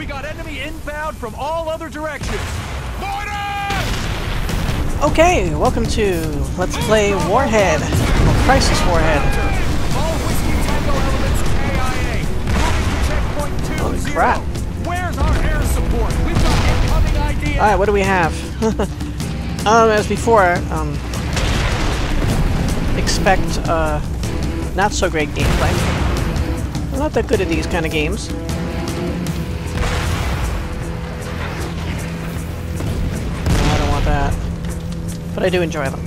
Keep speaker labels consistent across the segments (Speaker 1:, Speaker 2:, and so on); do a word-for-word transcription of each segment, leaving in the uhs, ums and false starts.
Speaker 1: We got enemy inbound from all other directions.
Speaker 2: Okay, welcome to Let's Play Warhead, or Crysis Warhead.
Speaker 1: All Whiskey Tango elements K I A. Moving to checkpoint two
Speaker 2: Holy
Speaker 1: zero.
Speaker 2: crap.
Speaker 1: Where's our air support? We've got incoming I D.
Speaker 2: Alright, what do we have? um, as before, um, expect, uh, not so great gameplay. I'm not that good at these kind of games. No, I don't want that. But I do enjoy them.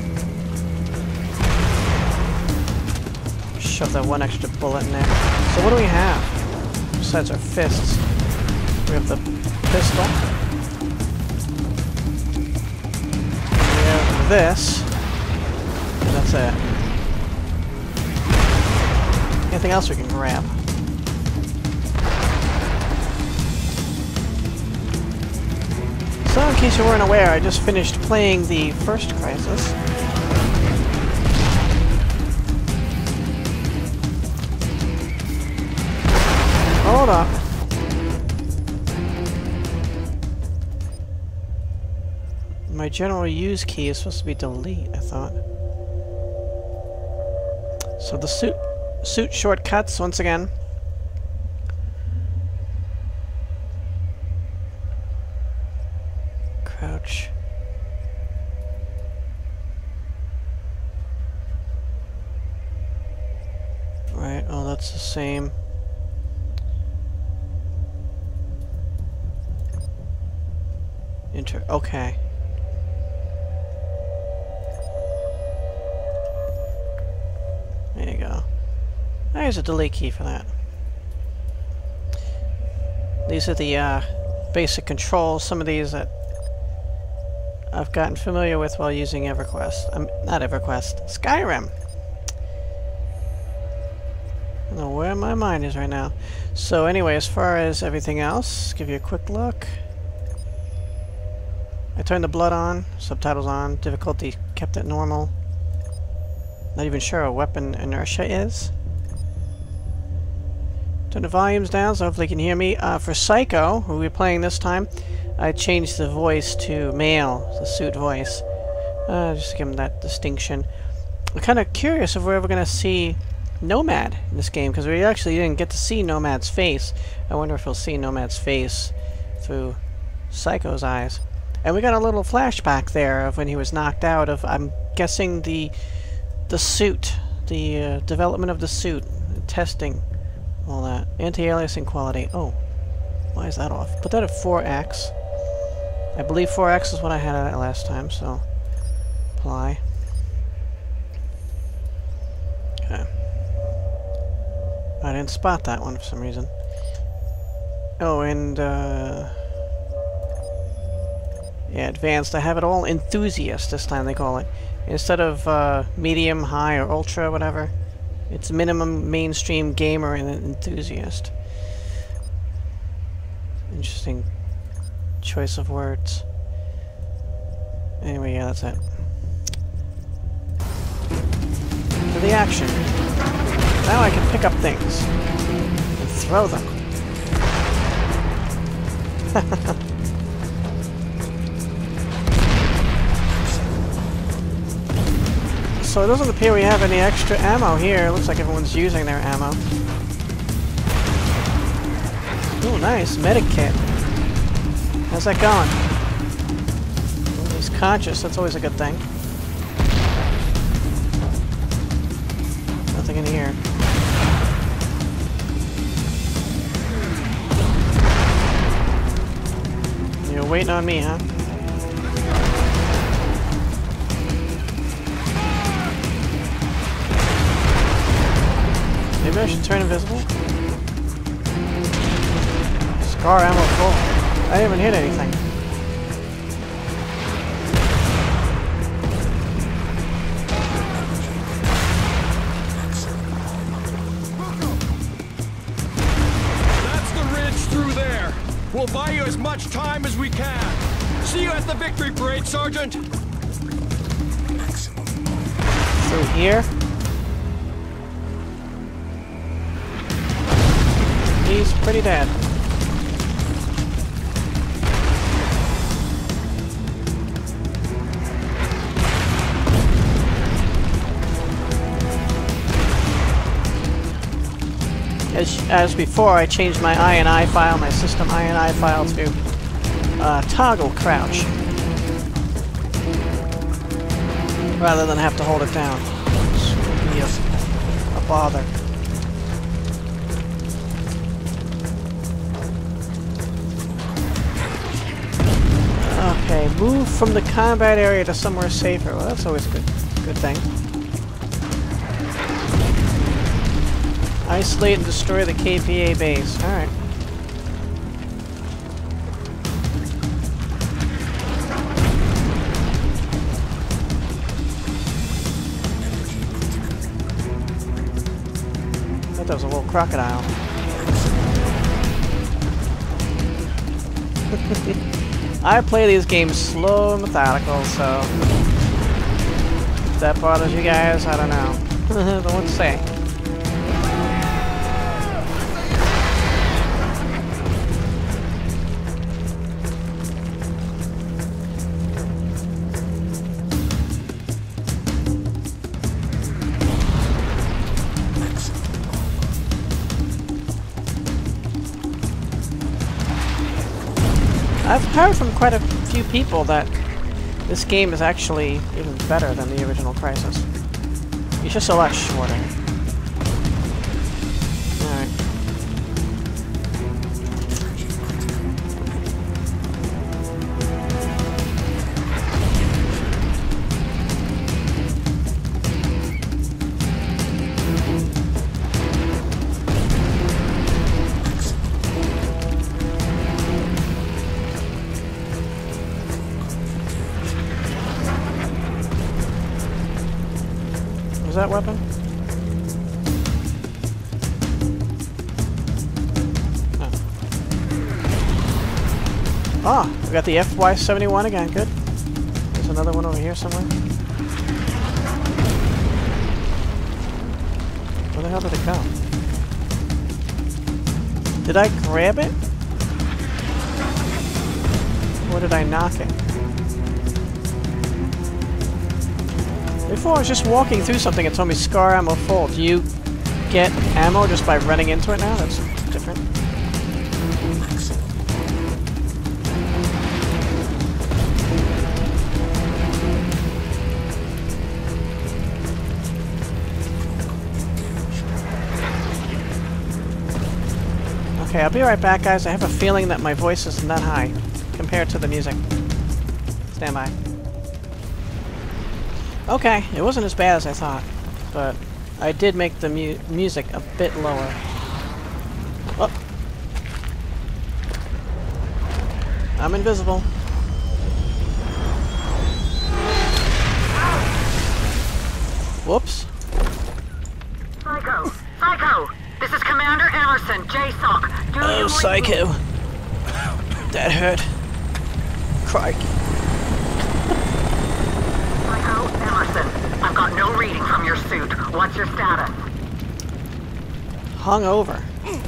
Speaker 2: Shove that one extra bullet in there. So what do we have? Besides our fists. We have the pistol. We have this. And that's it. Anything else we can grab? So, in case you weren't aware, I just finished playing the first Crysis. Hold up. My general use key is supposed to be delete, I thought. So the suit suit shortcuts once again. Crouch. Right, oh, that's the same. Enter, okay. There you go. There's a delete key for that. These are the uh, basic controls. Some of these that I've gotten familiar with while using EverQuest. Um, not EverQuest, Skyrim. I don't know where my mind is right now. So anyway, as far as everything else, give you a quick look. I turned the blood on, subtitles on, difficulty kept at normal. Not even sure what weapon inertia is. Turn the volumes down so hopefully you can hear me. Uh, for Psycho, who we're playing this time, I changed the voice to male, the suit voice. Uh, just to give him that distinction. I'm kind of curious if we're ever going to see Nomad in this game, because we actually didn't get to see Nomad's face. I wonder if we'll see Nomad's face through Psycho's eyes. And we got a little flashback there of when he was knocked out of, I'm guessing, the the suit, the uh, development of the suit, testing, all that. Anti-aliasing quality. Oh, why is that off? Put that at four X. I believe four X is what I had at last time, so apply. Okay. I didn't spot that one for some reason. Oh, and uh... yeah, advanced. I have it all enthusiast this time, they call it. Instead of uh, medium, high, or ultra, whatever. It's minimum, mainstream, gamer, and enthusiast. Interesting choice of words. Anyway, yeah, that's it. To the action. Now I can pick up things. And throw them. So it doesn't appear we have any extra ammo here. It looks like everyone's using their ammo. Ooh, nice. Medic kit. How's that going? Ooh, he's conscious. That's always a good thing. Nothing in here. You're waiting on me, huh? Maybe I should turn invisible? Scar ammo full. I didn't even hit anything.
Speaker 1: That's the ridge through there. We'll buy you as much time as we can. See you at the victory parade, Sergeant.
Speaker 2: Through here? He's pretty dead. As, as before, I changed my I N I file, my system I N I file to uh, toggle crouch, rather than have to hold it down. It's gonna be a, a bother. Okay, move from the combat area to somewhere safer. Well, that's always a good, good thing. Isolate and destroy the K P A base. Alright. I thought that was a little crocodile. I play these games slow and methodical, so if that bothers you guys, I don't know. I don't know what to say. I've heard from quite a few people that this game is actually even better than the original Crysis. It's just a lot shorter. Alright. That weapon? Oh. Ah, we got the F Y seventy-one again. Good. There's another one over here somewhere. Where the hell did it go? Did I grab it? Or did I knock it? Before I was just walking through something and told me scar ammo full. Do you get ammo just by running into it now? That's different. Okay, I'll be right back, guys. I have a feeling that my voice isn't that high compared to the music. Stand by. Okay, it wasn't as bad as I thought, but I did make the mu music a bit lower. Oh. I'm invisible. Whoops.
Speaker 3: Psycho! Psycho! This is Commander Emerson, J SOC. Do
Speaker 2: oh,
Speaker 3: you
Speaker 2: Psycho. That hurt. Crikey.
Speaker 3: Emerson, I've got no reading from your suit. What's your status?
Speaker 2: Hung over.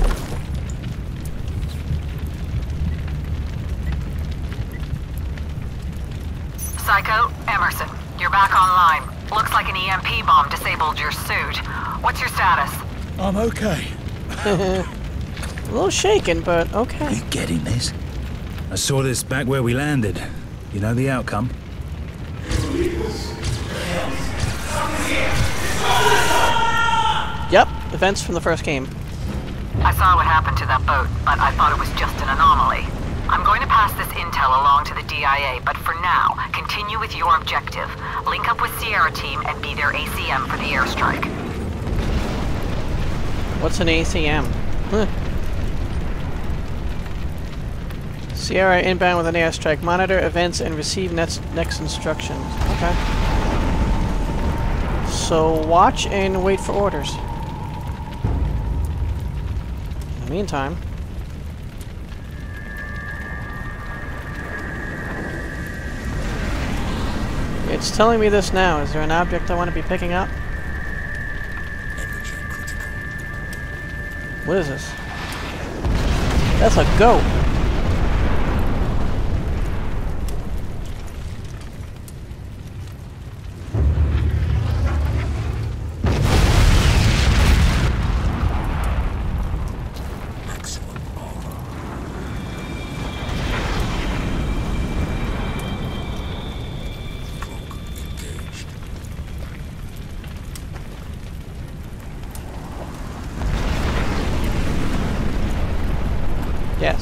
Speaker 3: Psycho, Emerson, you're back online. Looks like an E M P bomb disabled your suit. What's your status?
Speaker 4: I'm okay.
Speaker 2: A little shaken, but okay.
Speaker 4: You getting this? I saw this back where we landed. You know the outcome?
Speaker 2: Yep, events from the first game.
Speaker 3: I saw what happened to that boat, but I thought it was just an anomaly. I'm going to pass this intel along to the D I A, but for now, continue with your objective. Link up with Sierra team and be their A C M for the airstrike.
Speaker 2: What's an A C M? Huh. Sierra inbound with an airstrike. Monitor events and receive next, next instructions. Okay. So watch and wait for orders. In the meantime... It's telling me this now. Is there an object I want to be picking up? What is this? That's a goat.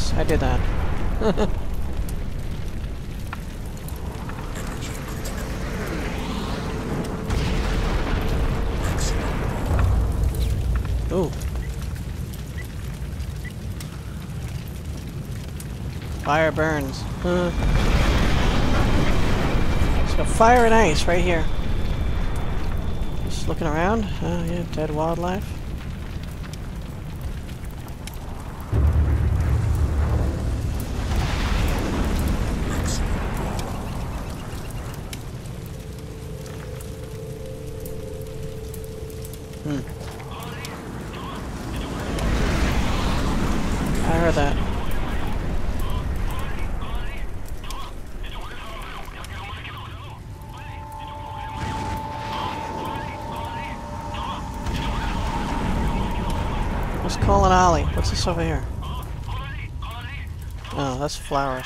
Speaker 2: Yes, I did that. Ooh. Fire burns. Huh. So fire and ice right here. Just looking around. Oh yeah, dead wildlife. Hmm. I heard that. Let's call an ollie. What's this over here? Oh, that's flowers.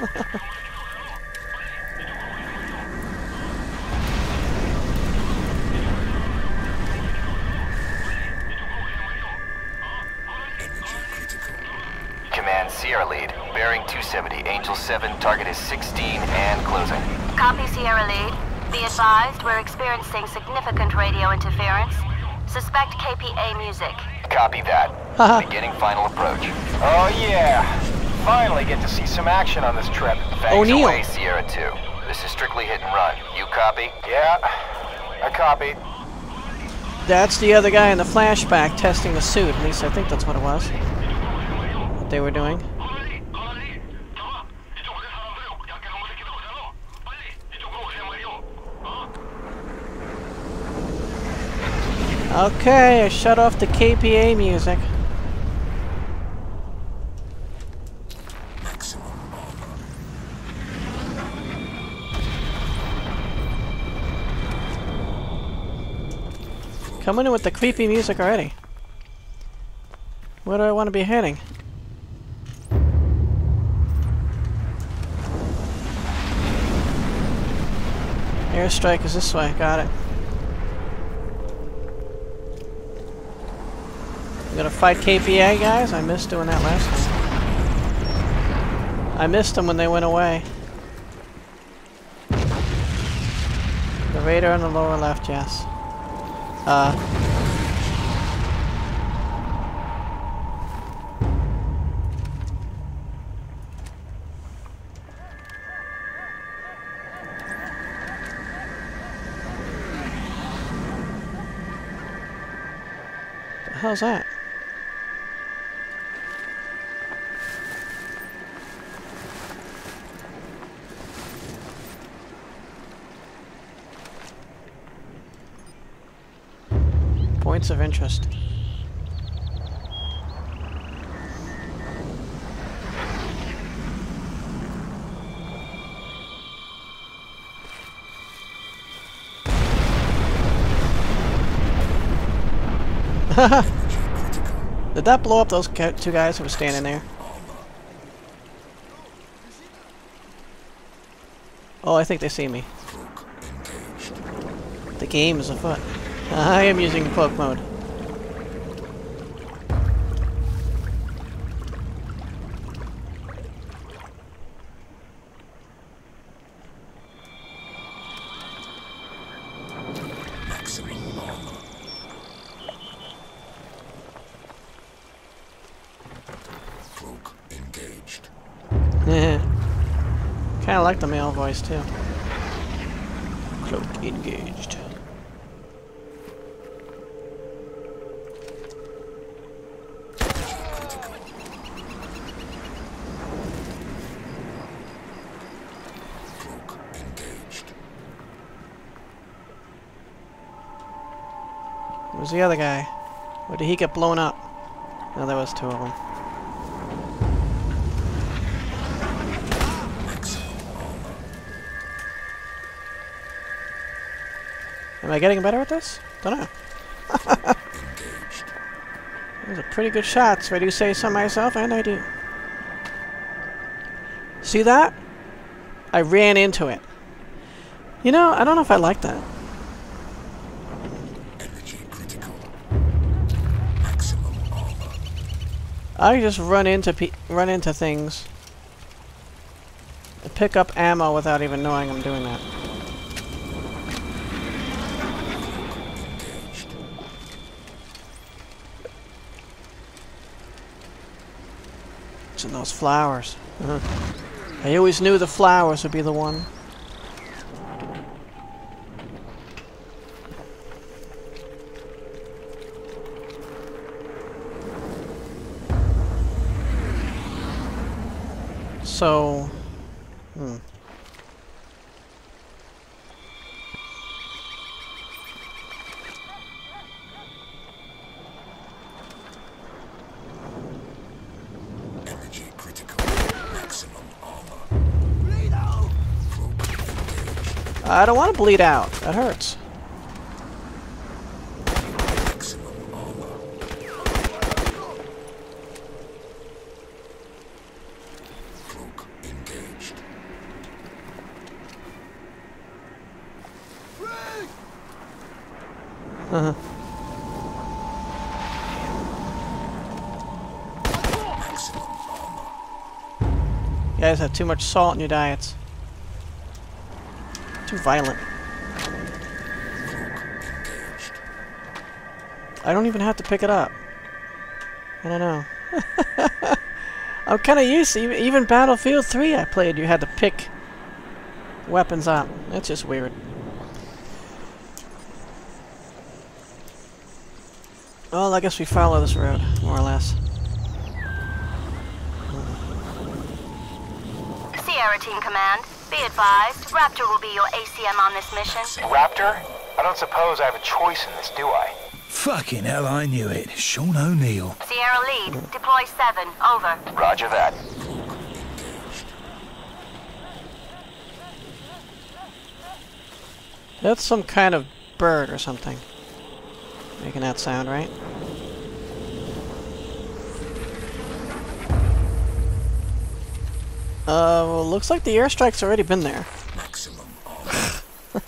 Speaker 5: Command Sierra Lead, bearing two seventy, Angel seven, target is sixteen and closing.
Speaker 6: Copy, Sierra Lead. Be advised, we're experiencing significant radio interference. Suspect K P A music.
Speaker 5: Copy that. Beginning final approach. Oh yeah! Finally get to see some action on this trip. Thanks
Speaker 2: O'Neal.
Speaker 5: away, Sierra two. This is strictly hit and run. You copy? Yeah, I copy.
Speaker 2: That's the other guy in the flashback testing the suit. At least I think that's what it was. What they were doing. Okay, I shut off the K P A music. Coming in with the creepy music already. Where do I want to be heading? Airstrike is this way, got it. We gonna fight K P A guys? I missed doing that last time. I missed them when they went away. The radar on the lower left, yes. Uh. The hell's that? Points of interest. Did that blow up those ca two guys who were standing there? Oh, I think they see me. The game is afoot. I am using cloak mode.
Speaker 7: Cloak engaged.
Speaker 2: Kinda like the male voice too. Cloak engaged. Where's the other guy? Or did he get blown up? No, there was two of them. Am I getting better at this? Don't know. Those are pretty good shots, if I do say so myself, and I do. See that? I ran into it. You know, I don't know if I like that. I just run into pe run into things. I pick up ammo without even knowing I'm doing that. What's in those flowers? Uh-huh. I always knew the flowers would be the one. So, hmm.
Speaker 7: Energy critical. Maximum armor. Bleed out.
Speaker 2: I don't want to bleed out. That hurts.
Speaker 7: Maximum armor. Cloak engaged.
Speaker 2: Uh-huh.
Speaker 7: Maximum armor.
Speaker 2: You guys have too much salt in your diets. Too violent.
Speaker 7: Cloak engaged.
Speaker 2: I don't even have to pick it up. I don't know. I'm kind of used to even, even Battlefield three I played. You had to pick weapons up. That's just weird. Well, I guess we follow this road, more or less.
Speaker 6: Sierra Team Command, be advised, Raptor will be your A C M on this mission.
Speaker 5: Raptor? I don't suppose I have a choice in this, do I?
Speaker 4: Fucking hell, I knew it. Sean O'Neill.
Speaker 6: Sierra Lead, deploy seven, over.
Speaker 5: Roger that.
Speaker 2: That's some kind of bird or something. Making that sound, right? Uh, well, looks like the airstrike's already been there.
Speaker 7: Maximum armor.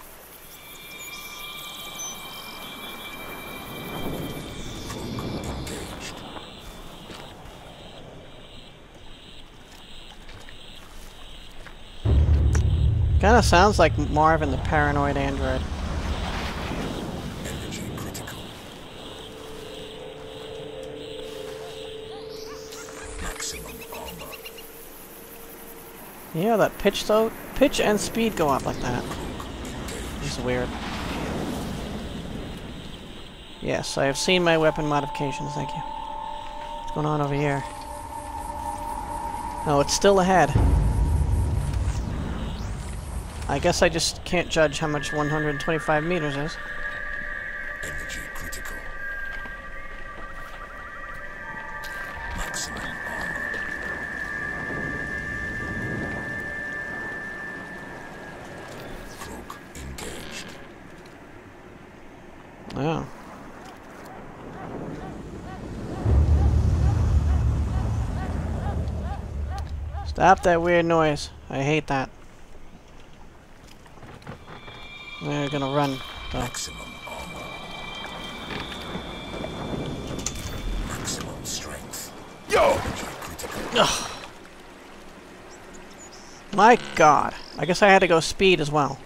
Speaker 2: Kinda sounds like Marvin the paranoid android.
Speaker 7: Energy critical. Maximum armor.
Speaker 2: Yeah, that pitch though, pitch and speed go up like that. This is weird. Yes, I have seen my weapon modifications, thank you. What's going on over here? Oh, it's still ahead. I guess I just can't judge how much one hundred twenty-five meters is.
Speaker 7: Energy critical. Maximum armor. Cloak engaged.
Speaker 2: Oh. Stop that weird noise. I hate that. They're gonna run, though.
Speaker 7: Maximum armor. Maximum strength.
Speaker 1: Yo!
Speaker 7: Energy critical.
Speaker 2: Ugh. My god. I guess I had to go speed as well.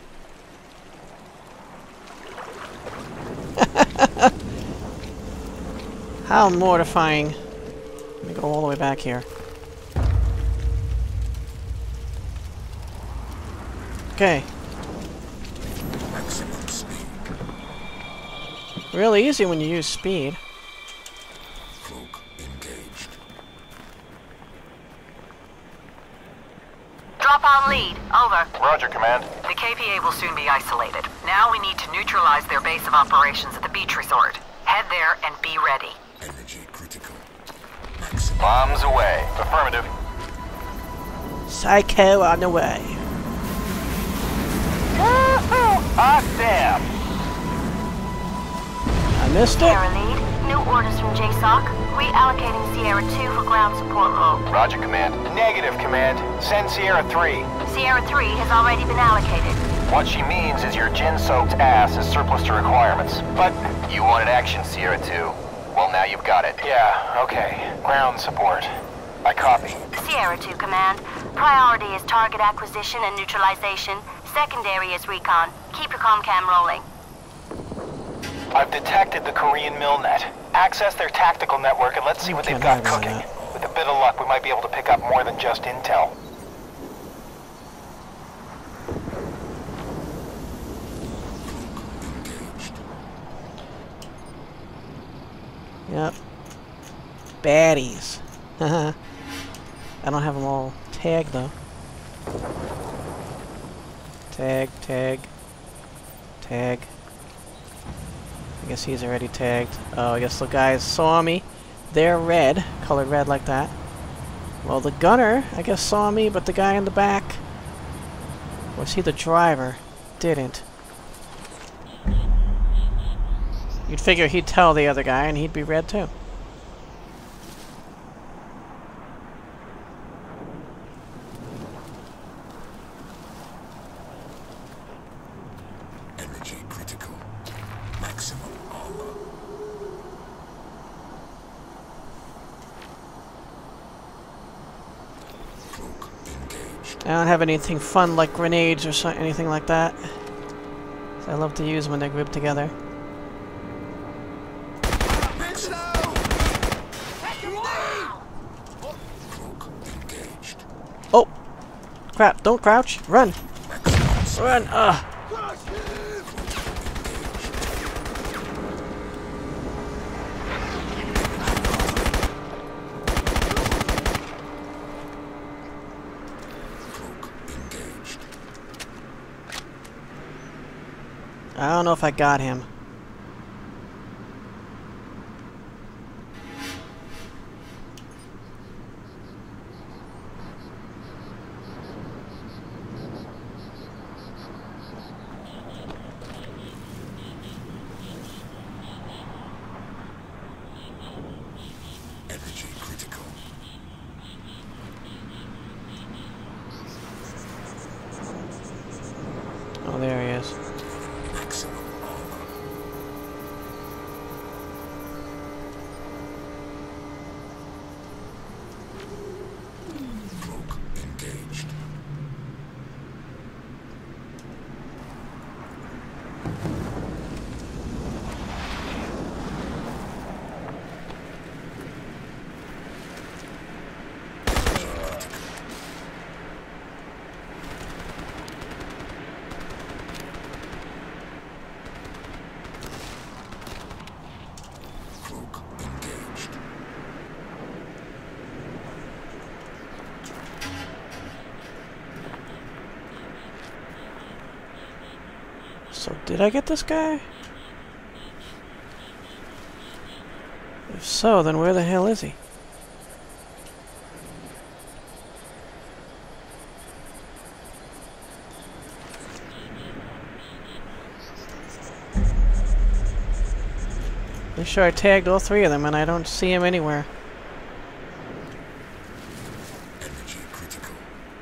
Speaker 2: How mortifying. Let me go all the way back here. Okay.
Speaker 7: Maximum speed.
Speaker 2: Really easy when you use speed.
Speaker 7: Cloak engaged.
Speaker 6: Drop on lead, over.
Speaker 5: Roger, Command.
Speaker 3: The K P A will soon be isolated. Now we need to neutralize their base of operations at the beach resort. Head there and be ready.
Speaker 7: Energy critical. Maximum.
Speaker 5: Bombs away. Affirmative.
Speaker 2: Psycho on the way.
Speaker 5: Hot damn!
Speaker 2: I missed it.
Speaker 6: Sierra Lead, new orders from J SOC. Reallocating Sierra two for ground support role.
Speaker 5: Roger, Command. Negative, Command. Send Sierra three.
Speaker 6: Sierra three has already been allocated.
Speaker 5: What she means is your gin-soaked ass is surplus to requirements. But you wanted action, Sierra two. Well, now you've got it. Yeah, okay. Ground support. I copy.
Speaker 6: Sierra two Command. Priority is target acquisition and neutralization. Secondary is recon. Keep your comcam rolling.
Speaker 5: I've detected the Korean Milnet. Access their tactical network and let's see what they've got cooking. With a bit of luck, we might be able to pick up more than just intel.
Speaker 2: Yep. Baddies. I don't have them all tagged though. Tag, tag, tag. I guess he's already tagged. Oh, I guess the guys saw me. They're red, colored red like that. Well, the gunner, I guess, saw me, but the guy in the back, was he the driver? Didn't. You'd figure he'd tell the other guy and he'd be red too.
Speaker 7: Energy critical. Maximum armor. Cloak engaged.
Speaker 2: I don't have anything fun like grenades or so anything like that. So I love to use them when they're grouped together.
Speaker 7: Cloak engaged.
Speaker 2: Oh! Crap, don't crouch! Run! Run! Ugh! I don't know if I got him.
Speaker 7: Energy critical.
Speaker 2: Oh, there he is.
Speaker 7: Maximum armor. Cloak engaged. Cloak engaged.
Speaker 2: So, did I get this guy? If so, then where the hell is he? Pretty sure I tagged all three of them and I don't see him anywhere.
Speaker 7: Energy critical.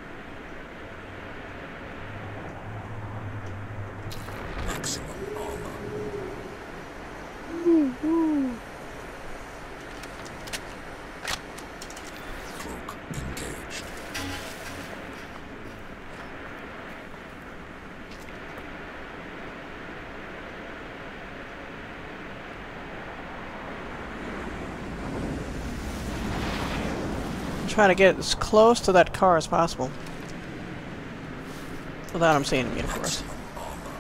Speaker 7: Maximum armor. Cloak engaged.
Speaker 2: Try to get as close to that car as possible. Without him seeing me, of course.
Speaker 7: Maximum armor.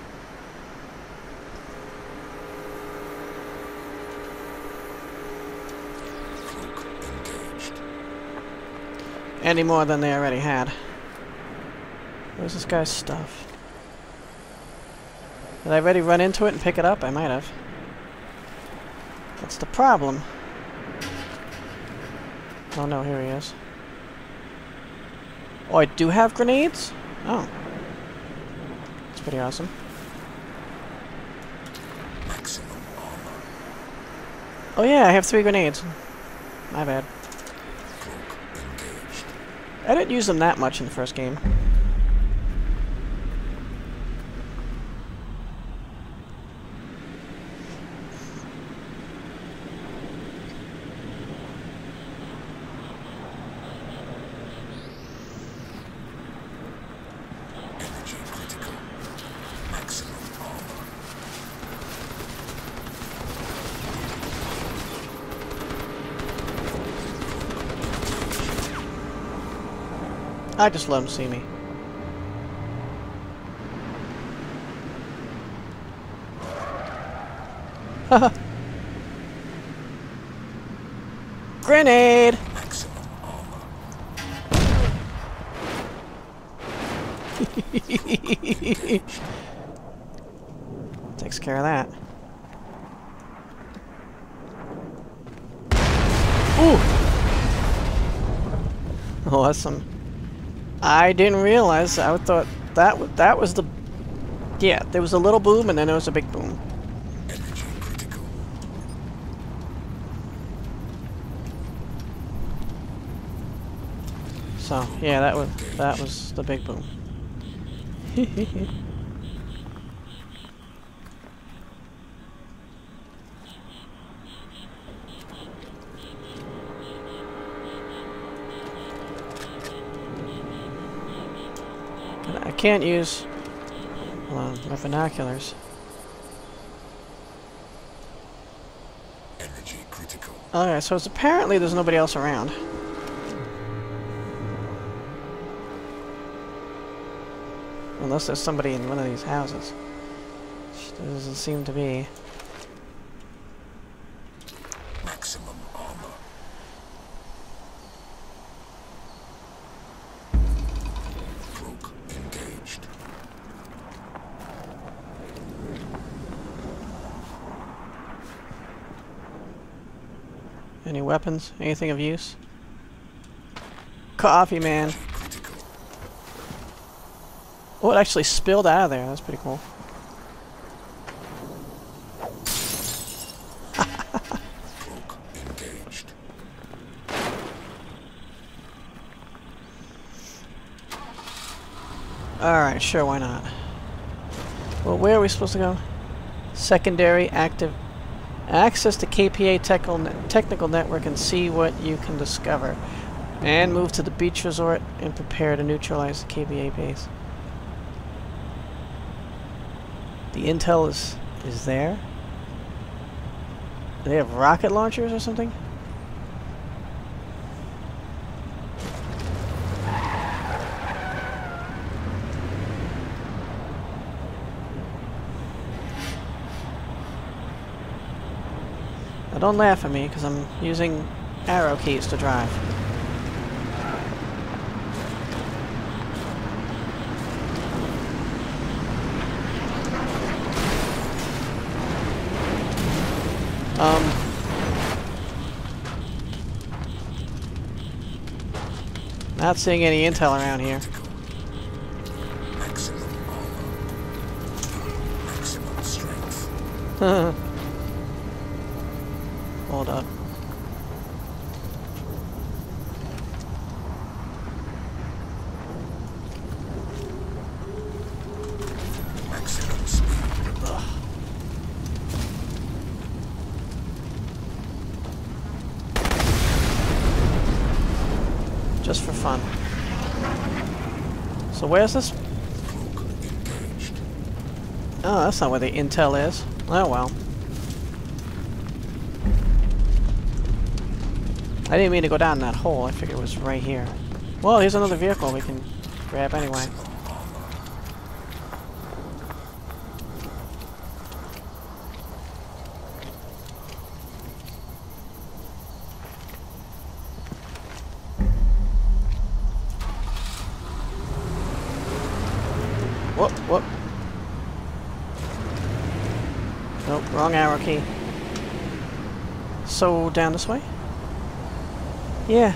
Speaker 7: Cloak engaged.
Speaker 2: Any more than they already had. Where's this guy's stuff? Did I already run into it and pick it up? I might have. That's the problem. Oh no, here he is. Oh, I do have grenades? Oh. That's pretty awesome.
Speaker 7: Maximum armor.
Speaker 2: Oh yeah, I have three grenades. My bad.
Speaker 7: Cloak engaged.
Speaker 2: I didn't use them that much in the first game. I just let him see me. Haha. Grenade!
Speaker 7: Maximum armor.
Speaker 2: Takes care of that. Ooh! Oh, that's some... I didn't realize. I thought that w that was the... Yeah, there was a little boom and then there was a big boom.
Speaker 7: Energy critical.
Speaker 2: So, yeah, that was that was the big boom. But I can't use hold on, my binoculars.
Speaker 7: Energy critical.
Speaker 2: Okay, so it's apparently there's nobody else around. Unless there's somebody in one of these houses. Which there doesn't seem to be.
Speaker 7: Maximum armor. Cloak engaged.
Speaker 2: Any weapons? Anything of use? Coffee, man.
Speaker 7: Critical.
Speaker 2: Oh, it actually spilled out of there. That's pretty cool.
Speaker 7: Cloak engaged.
Speaker 2: Alright, sure, why not? Well, where are we supposed to go? Secondary active... Access to K P A technical, ne technical network and see what you can discover. And move to the beach resort and prepare to neutralize the K P A base. The intel is is there. Do they have rocket launchers or something? Now don't laugh at me because I'm using arrow keys to drive. Um, not seeing any intel around here.
Speaker 7: Maximum armor. Maximum strength.
Speaker 2: Hold up.
Speaker 7: Maximum speed.
Speaker 2: Just for fun. So where's this?
Speaker 7: Cloak engaged.
Speaker 2: Oh, that's not where the intel is. Oh well. I didn't mean to go down that hole. I figured it was right here. Well, here's another vehicle we can grab anyway. Whoop, whoop. Nope, wrong arrow key. So, down this way? Yeah.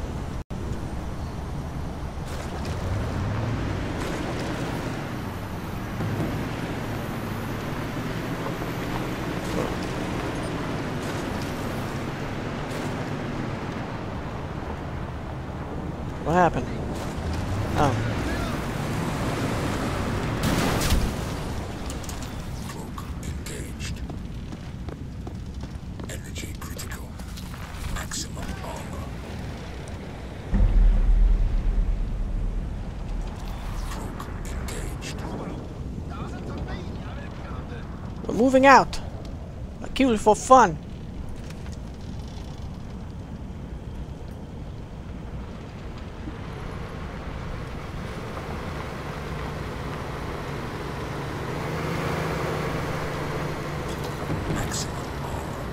Speaker 2: What happened? Oh.
Speaker 7: Cloak engaged. Energy critical. Maximum armor. Cloak engaged.
Speaker 2: We're moving out. I killed it for fun.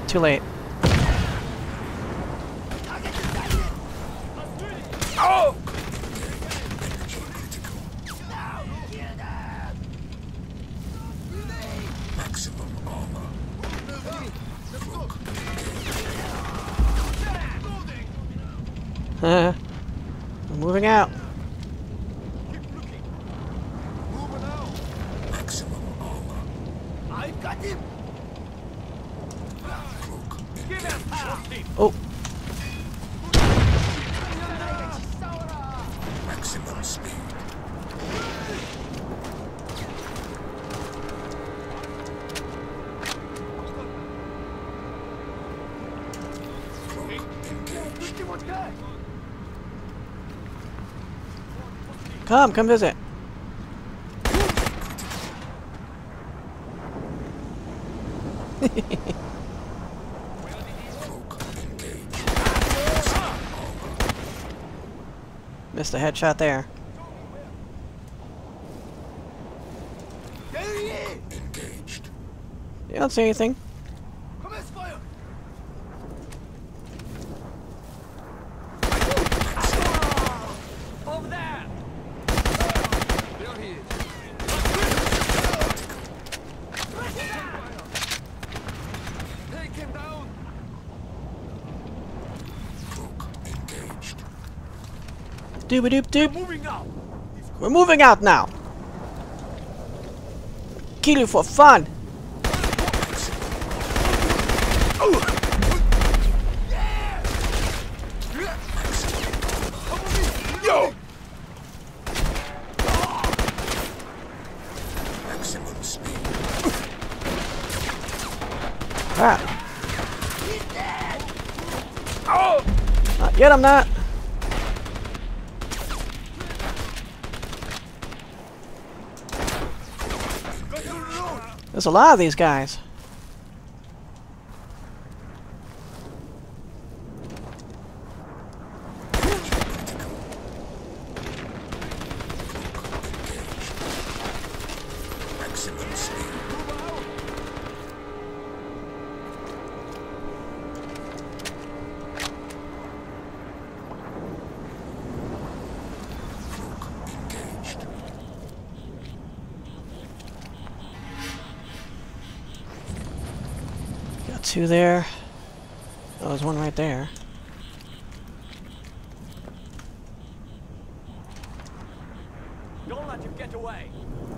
Speaker 2: too late.
Speaker 1: Oh!
Speaker 7: Maximum armor.
Speaker 2: We're moving out.
Speaker 7: Maximum armor.
Speaker 1: I've got him! Give him power!
Speaker 2: Oh,
Speaker 7: Maximum speed. Cloak engaged.
Speaker 2: come, come visit.
Speaker 7: Cloak engaged.
Speaker 2: Missed a headshot there.
Speaker 7: Engaged.
Speaker 2: You don't see anything.
Speaker 1: Commence fire! Over there! There he is. Take him down!
Speaker 7: Cloak engaged.
Speaker 2: Doop doop doop.
Speaker 1: Moving out!
Speaker 2: We're moving out now. Kill you for fun.
Speaker 1: Yo!
Speaker 7: Maximum speed.
Speaker 2: Crap.
Speaker 1: Oh!
Speaker 2: Not yet, I'm not. There's a lot of these guys.
Speaker 7: Maximum speed. Cloak engaged.
Speaker 2: Got two there. Oh, there's one right there.
Speaker 1: Don't let him get away!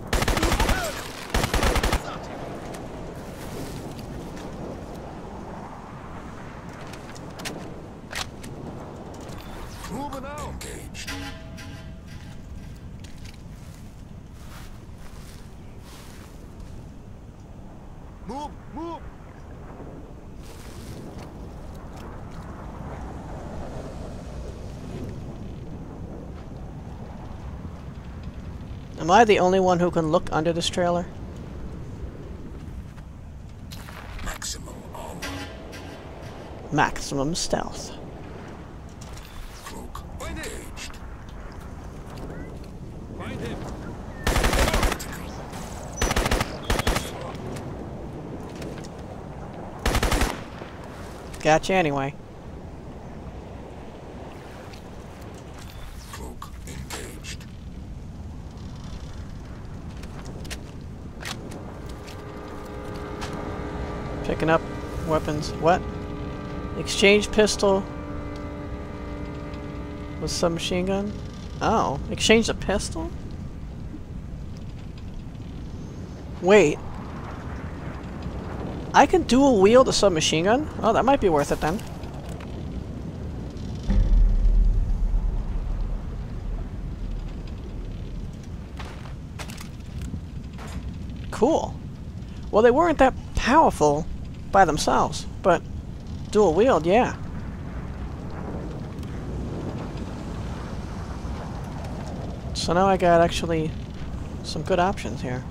Speaker 1: Moving out!
Speaker 7: Engaged.
Speaker 1: Move! Move!
Speaker 2: Am I the only one who can look under this trailer?
Speaker 7: Maximum armor.
Speaker 2: Maximum stealth.
Speaker 7: Cloak
Speaker 1: Find it.
Speaker 7: engaged.
Speaker 1: Find him!
Speaker 2: Gotcha anyway.
Speaker 7: Cloak engaged.
Speaker 2: Picking up weapons. What? Exchange pistol with submachine gun? Oh, exchange a pistol? Wait. I can dual wield a submachine gun? Oh, that might be worth it then. Cool. Well, they weren't that powerful by themselves, but dual wield, yeah. So now I got actually some good options here.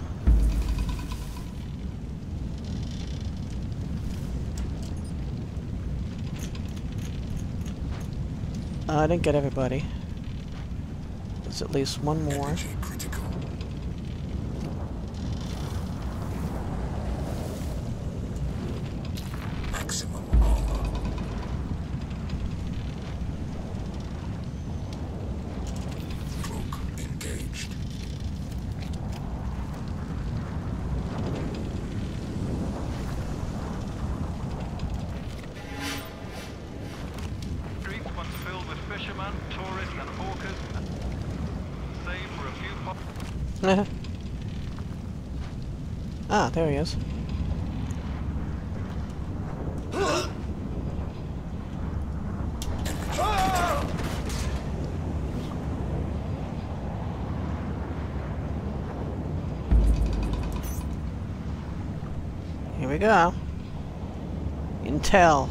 Speaker 2: Uh, I didn't get everybody. There's at least one more.
Speaker 7: Energy critical.
Speaker 2: Ah, there he is. Here we go. Intel.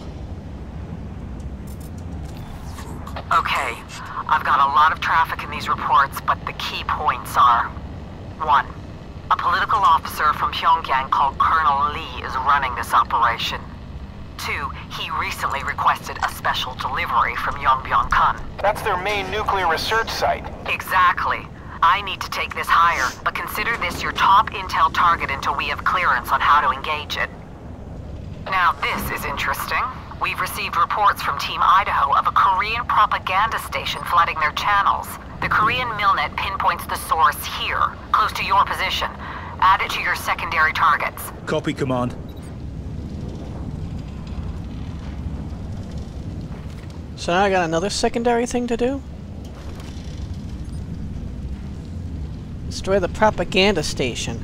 Speaker 3: Okay, I've got a lot of traffic in these reports, but the key points are: one, a political officer from Pyongyang called Colonel Lee is running this operation. Two, he recently requested a special delivery from Yongbyon-kun.
Speaker 5: That's their main nuclear research site.
Speaker 3: Exactly. I need to take this higher, but consider this your top intel target until we have clearance on how to engage it. Now, this is interesting. We've received reports from Team Idaho of a Korean propaganda station flooding their channels. The Korean Milnet pinpoints the source here, close to your position. Add it to your secondary targets.
Speaker 4: Copy, Command.
Speaker 2: So now I got another secondary thing to do? Destroy the propaganda station.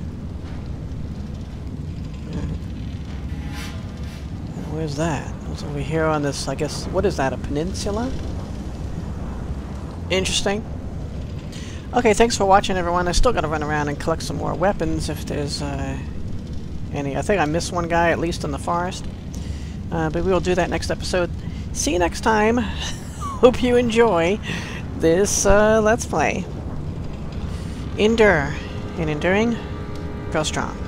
Speaker 2: Where's that? It's over here on this, I guess, what is that, a peninsula? Interesting. Okay, thanks for watching, everyone. I still gotta run around and collect some more weapons if there's uh, any. I think I missed one guy, at least in the forest. Uh, but we will do that next episode. See you next time. Hope you enjoy this uh, Let's Play. Endure. In enduring, grow strong.